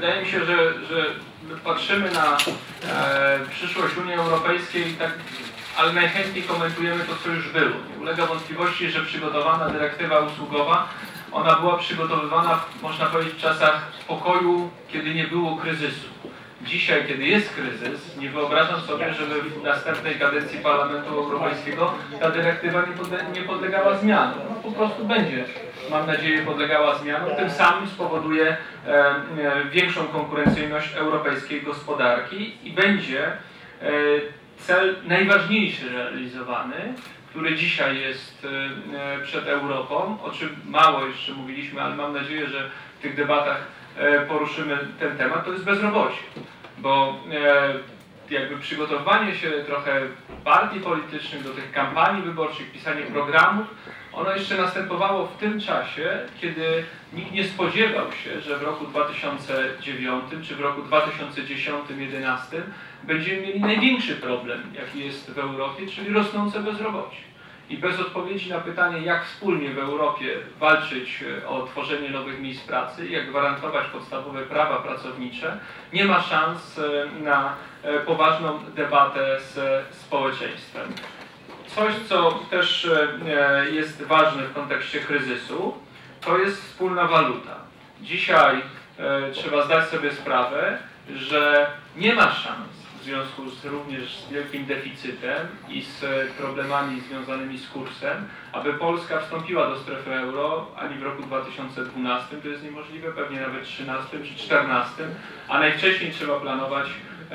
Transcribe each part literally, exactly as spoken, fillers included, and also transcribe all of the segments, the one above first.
wydaje mi się, że, że patrzymy na e, przyszłość Unii Europejskiej, tak, ale najchętniej komentujemy to, co już było. Nie ulega wątpliwości, że przygotowana dyrektywa usługowa, ona była przygotowywana, można powiedzieć, w czasach pokoju, kiedy nie było kryzysu. Dzisiaj, kiedy jest kryzys, nie wyobrażam sobie, żeby w następnej kadencji Parlamentu Europejskiego ta dyrektywa nie, podle nie podlegała zmianom. No, po prostu będzie, mam nadzieję, podlegała zmianom. Tym samym spowoduje e, e, większą konkurencyjność europejskiej gospodarki i będzie e, cel najważniejszy realizowany, który dzisiaj jest e, przed Europą, o czym mało jeszcze mówiliśmy, ale mam nadzieję, że w tych debatach poruszymy ten temat, to jest bezrobocie. Bo e, jakby przygotowanie się trochę partii politycznych do tych kampanii wyborczych, pisanie programów, ono jeszcze następowało w tym czasie, kiedy nikt nie spodziewał się, że w roku dwa tysiące dziewiątym czy w roku dwa tysiące dziesiątym do dwa tysiące jedenastym będziemy mieli największy problem, jaki jest w Europie, czyli rosnące bezrobocie. I bez odpowiedzi na pytanie, jak wspólnie w Europie walczyć o tworzenie nowych miejsc pracy, jak gwarantować podstawowe prawa pracownicze, nie ma szans na poważną debatę z społeczeństwem. Coś, co też jest ważne w kontekście kryzysu, to jest wspólna waluta. Dzisiaj trzeba zdać sobie sprawę, że nie ma szans w związku z również z wielkim deficytem i z problemami związanymi z kursem, aby Polska wstąpiła do strefy euro, ani w roku dwa tysiące dwunastym to jest niemożliwe, pewnie nawet dwa tysiące trzynastym czy dwa tysiące czternastym, a najwcześniej trzeba planować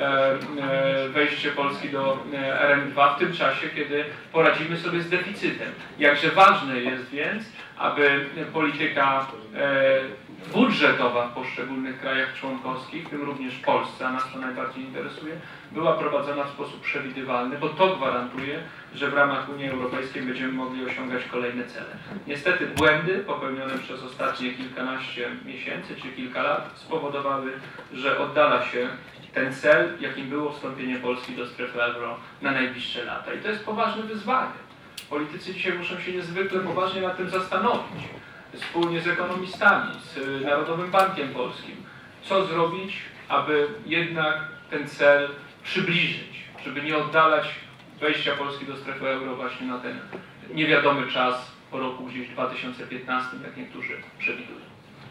wejście Polski do R M dwa w tym czasie, kiedy poradzimy sobie z deficytem. Jakże ważne jest więc, aby polityka budżetowa w poszczególnych krajach członkowskich, w tym również w Polsce, a nas to najbardziej interesuje, była prowadzona w sposób przewidywalny, bo to gwarantuje, że w ramach Unii Europejskiej będziemy mogli osiągać kolejne cele. Niestety błędy popełnione przez ostatnie kilkanaście miesięcy czy kilka lat spowodowały, że oddala się ten cel, jakim było wstąpienie Polski do strefy euro na najbliższe lata. I to jest poważne wyzwanie. Politycy dzisiaj muszą się niezwykle poważnie nad tym zastanowić, wspólnie z ekonomistami, z Narodowym Bankiem Polskim, co zrobić, aby jednak ten cel przybliżyć, żeby nie oddalać wejścia Polski do strefy euro właśnie na ten niewiadomy czas po roku gdzieś dwa tysiące piętnastym, jak niektórzy przewidują.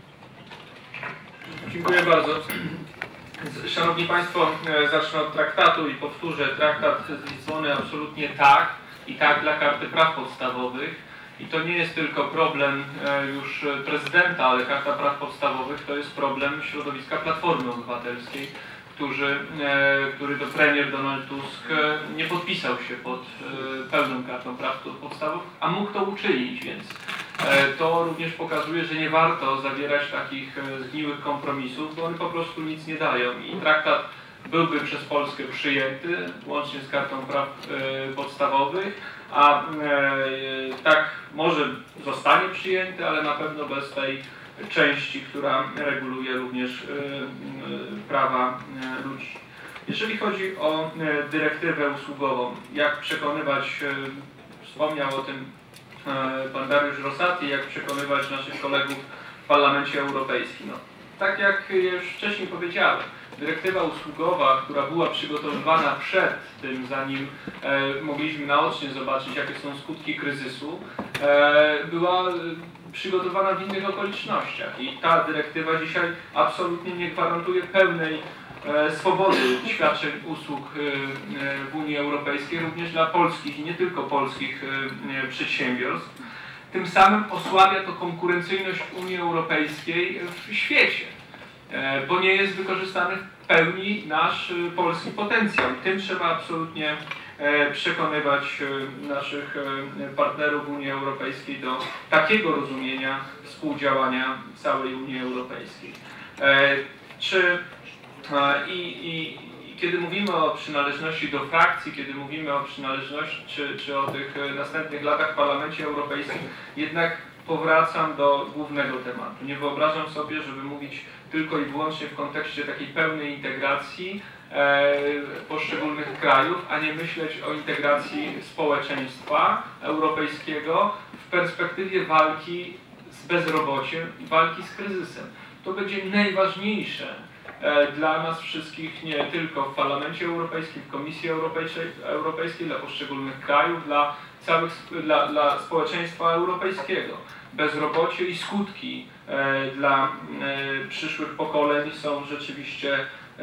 Dziękuję bardzo. Szanowni Państwo, zacznę od traktatu i powtórzę, traktat z Lizbony absolutnie tak i tak dla Karty Praw Podstawowych. I to nie jest tylko problem już prezydenta, ale Karta Praw Podstawowych to jest problem środowiska Platformy Obywatelskiej, którzy, który to premier Donald Tusk nie podpisał się pod pełną Kartą Praw Podstawowych, a mógł to uczynić, więc to również pokazuje, że nie warto zawierać takich zgniłych kompromisów, bo one po prostu nic nie dają. I traktat byłby przez Polskę przyjęty, łącznie z Kartą Praw Podstawowych, a tak może zostanie przyjęty, ale na pewno bez tej części, która reguluje również prawa ludzi. Jeżeli chodzi o dyrektywę usługową, jak przekonywać, wspomniał o tym pan Dariusz Rosati, jak przekonywać naszych kolegów w Parlamencie Europejskim. No, tak jak już wcześniej powiedziałem, dyrektywa usługowa, która była przygotowywana przed tym, zanim e, mogliśmy naocznie zobaczyć, jakie są skutki kryzysu, e, była przygotowana w innych okolicznościach. I ta dyrektywa dzisiaj absolutnie nie gwarantuje pełnej e, swobody świadczeń usług e, w Unii Europejskiej, również dla polskich i nie tylko polskich e, przedsiębiorstw. Tym samym osłabia to konkurencyjność Unii Europejskiej w świecie, bo nie jest wykorzystany w pełni nasz polski potencjał. Tym trzeba absolutnie przekonywać naszych partnerów Unii Europejskiej do takiego rozumienia współdziałania całej Unii Europejskiej. Czy i, i, kiedy mówimy o przynależności do frakcji, kiedy mówimy o przynależności czy, czy o tych następnych latach w Parlamencie Europejskim, jednak powracam do głównego tematu. Nie wyobrażam sobie, żeby mówić tylko i wyłącznie w kontekście takiej pełnej integracji e, poszczególnych krajów, a nie myśleć o integracji społeczeństwa europejskiego w perspektywie walki z bezrobociem i walki z kryzysem. To będzie najważniejsze dla nas wszystkich, nie tylko w Parlamencie Europejskim, w Komisji Europejskiej, Europejskiej dla poszczególnych krajów, dla, całych, dla, dla społeczeństwa europejskiego. Bezrobocie i skutki dla przyszłych pokoleń są rzeczywiście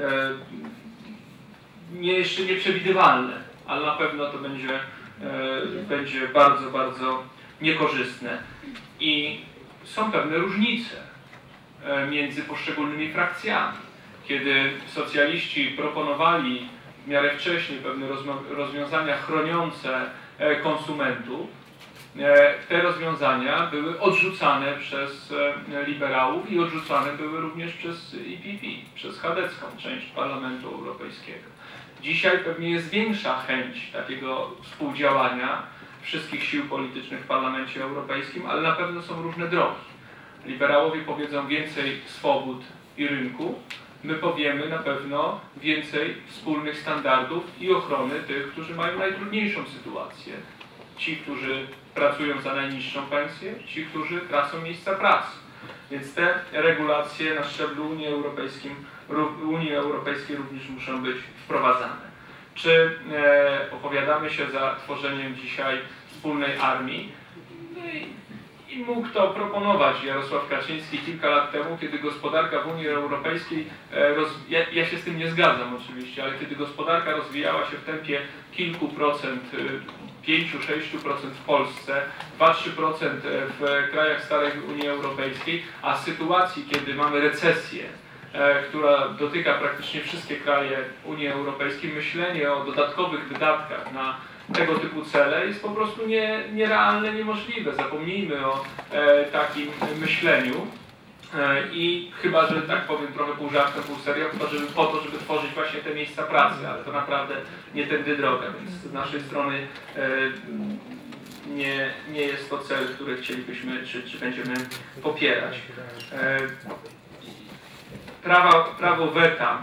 nie, jeszcze nieprzewidywalne, ale na pewno to będzie, będzie bardzo, bardzo niekorzystne. I są pewne różnice między poszczególnymi frakcjami. Kiedy socjaliści proponowali w miarę wcześniej pewne rozwiązania chroniące konsumentów, te rozwiązania były odrzucane przez liberałów i odrzucane były również przez E P P, przez chadecką część Parlamentu Europejskiego. Dzisiaj pewnie jest większa chęć takiego współdziałania wszystkich sił politycznych w Parlamencie Europejskim, ale na pewno są różne drogi. Liberałowie powiedzą więcej swobód i rynku, my powiemy na pewno więcej wspólnych standardów i ochrony tych, którzy mają najtrudniejszą sytuację. Ci, którzy pracują za najniższą pensję, ci, którzy tracą miejsca pracy. Więc te regulacje na szczeblu Unii Europejskiej, Unii Europejskiej również muszą być wprowadzane. Czy e, opowiadamy się za tworzeniem dzisiaj wspólnej armii? No i, i mógł to proponować Jarosław Kaczyński kilka lat temu, kiedy gospodarka w Unii Europejskiej, e, roz, ja, ja się z tym nie zgadzam oczywiście, ale kiedy gospodarka rozwijała się w tempie kilku procent, pięć do sześciu procent w Polsce, dwa do trzech procent w krajach starej Unii Europejskiej, a w sytuacji, kiedy mamy recesję, e, która dotyka praktycznie wszystkie kraje Unii Europejskiej, myślenie o dodatkowych wydatkach na tego typu cele jest po prostu nie, nierealne, niemożliwe. Zapomnijmy o e, takim myśleniu e, i chyba, że tak powiem trochę pół żartem, pół serio, chyba żeby po to, żeby tworzyć właśnie te miejsca pracy, ale to naprawdę nie tędy droga, więc z naszej strony e, nie, nie jest to cel, który chcielibyśmy, czy, czy będziemy popierać. E, prawa, prawo weta.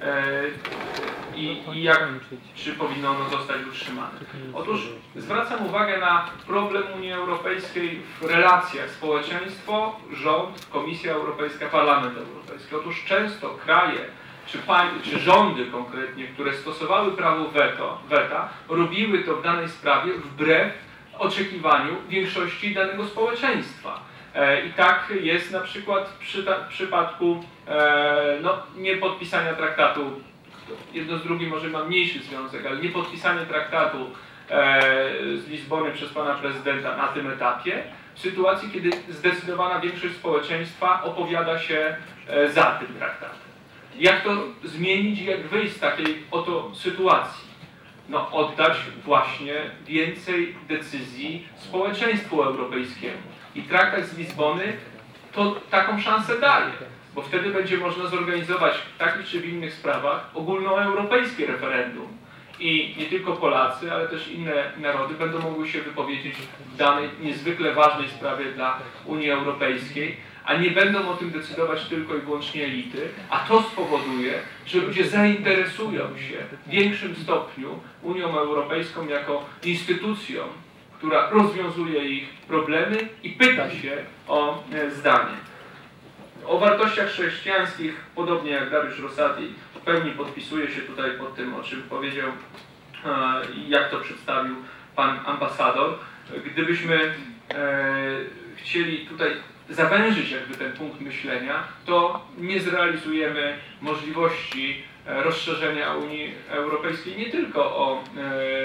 I, i jak, czy powinno ono zostać utrzymane. Otóż zwracam uwagę na problem Unii Europejskiej w relacjach społeczeństwo, rząd, Komisja Europejska, Parlament Europejski. Otóż często kraje, czy, czy rządy konkretnie, które stosowały prawo weto, weta, robiły to w danej sprawie wbrew oczekiwaniu większości danego społeczeństwa. I tak jest na przykład przy w przypadku no, niepodpisania traktatu, jedno z drugim może ma mniejszy związek, ale niepodpisanie traktatu z Lizbony przez pana prezydenta na tym etapie, w sytuacji, kiedy zdecydowana większość społeczeństwa opowiada się za tym traktatem. Jak to zmienić i jak wyjść z takiej oto sytuacji? No, oddać właśnie więcej decyzji społeczeństwu europejskiemu. I traktat z Lizbony to taką szansę daje, bo wtedy będzie można zorganizować w takich czy w innych sprawach ogólnoeuropejskie referendum. I nie tylko Polacy, ale też inne narody będą mogły się wypowiedzieć w danej niezwykle ważnej sprawie dla Unii Europejskiej, a nie będą o tym decydować tylko i wyłącznie elity, a to spowoduje, że ludzie zainteresują się w większym stopniu Unią Europejską jako instytucją, która rozwiązuje ich problemy i pyta się o zdanie. O wartościach chrześcijańskich, podobnie jak Dariusz Rosati, w pełni podpisuje się tutaj pod tym, o czym powiedział i jak to przedstawił pan ambasador. Gdybyśmy e, chcieli tutaj zawężyć jakby ten punkt myślenia, to nie zrealizujemy możliwości rozszerzenia Unii Europejskiej nie tylko o e,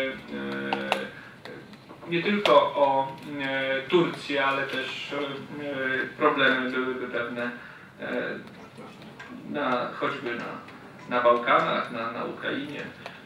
e, nie tylko o e, Turcję, ale też e, problemy byłyby pewne e, na, choćby na, na Bałkanach, na, na Ukrainie.